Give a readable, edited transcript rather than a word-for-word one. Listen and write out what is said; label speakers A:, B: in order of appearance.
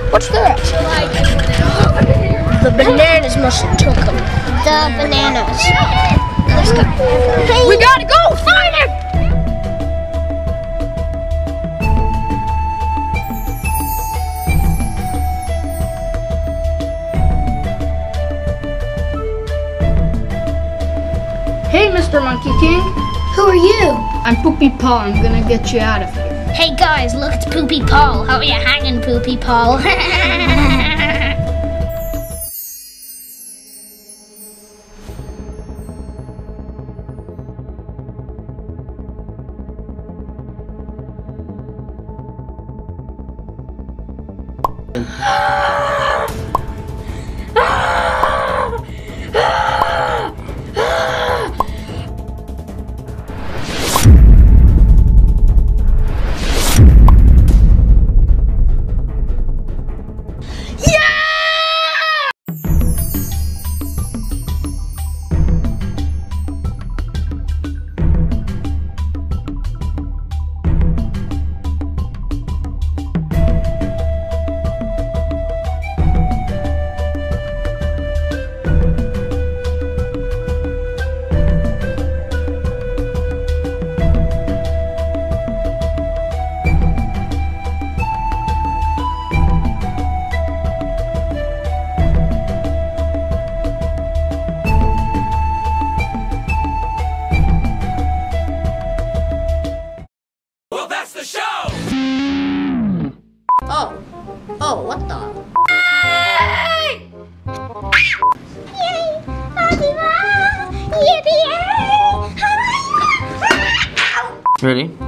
A: What's that? The bananas must have took them. The bananas. Let's go. We gotta go find him!
B: Hey, Mr. Monkey King.
A: Who are you?
B: I'm Poopy Paul. I'm gonna get you out of here.
A: Hey guys, look, it's Poopy Paul. How are you hanging, Poopy Paul?
C: Oh, what the?
D: Ready?